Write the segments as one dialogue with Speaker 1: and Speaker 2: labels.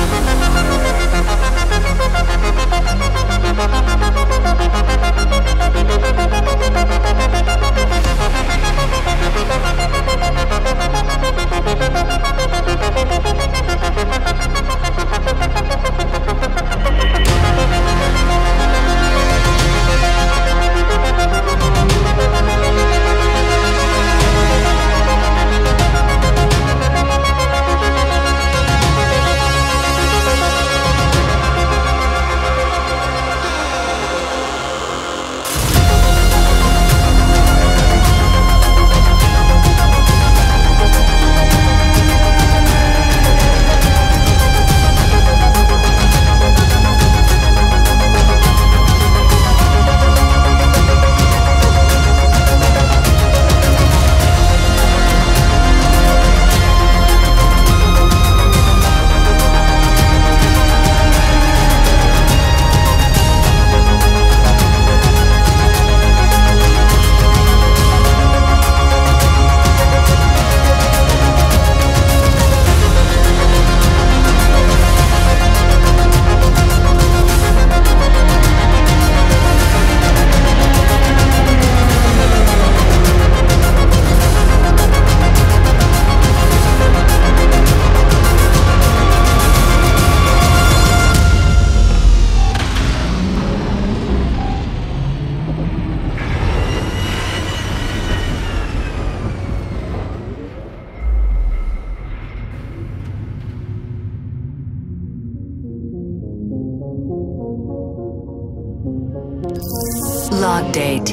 Speaker 1: Log date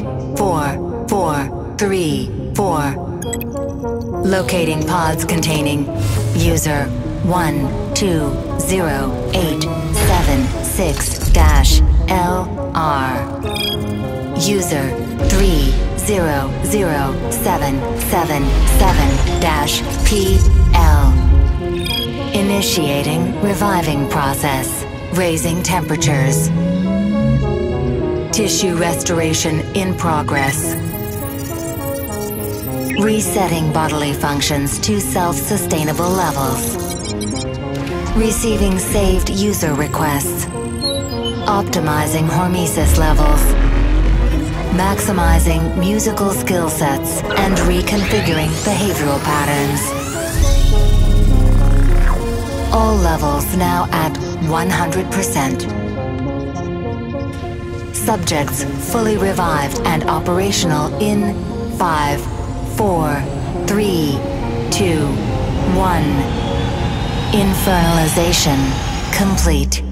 Speaker 1: 4434. Locating pods containing user 120876-LR. User 300777-PL. Initiating reviving process. Raising temperatures. Tissue restoration in progress. Resetting bodily functions to self-sustainable levels. Receiving saved user requests. Optimizing hormesis levels. Maximizing musical skill sets and reconfiguring behavioral patterns. All levels now at 100%. Subjects fully revived and operational in 5, 4, 3, 2, 1. Infernalization complete.